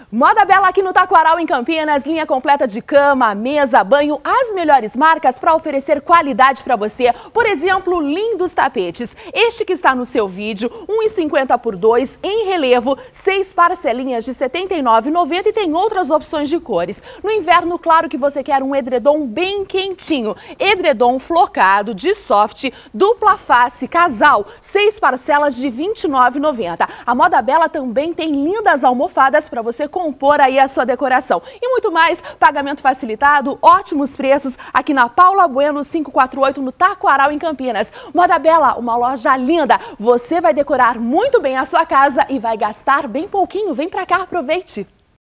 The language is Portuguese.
Moda Bela aqui no Taquaral, em Campinas, linha completa de cama, mesa, banho, as melhores marcas para oferecer qualidade para você. Por exemplo, lindos tapetes. Este que está no seu vídeo, 1,50 por 2, em relevo, 6 parcelinhas de R$ 79,90 e tem outras opções de cores. No inverno, claro que você quer um edredom bem quentinho. Edredom flocado, de soft, dupla face, casal, 6 parcelas de R$ 29,90. A Moda Bela também tem lindas almofadas para você compor aí a sua decoração. E muito mais, pagamento facilitado, ótimos preços aqui na Paula Bueno 548 no Taquaral, em Campinas. Moda Bela, uma loja linda. Você vai decorar muito bem a sua casa e vai gastar bem pouquinho. Vem pra cá, aproveite!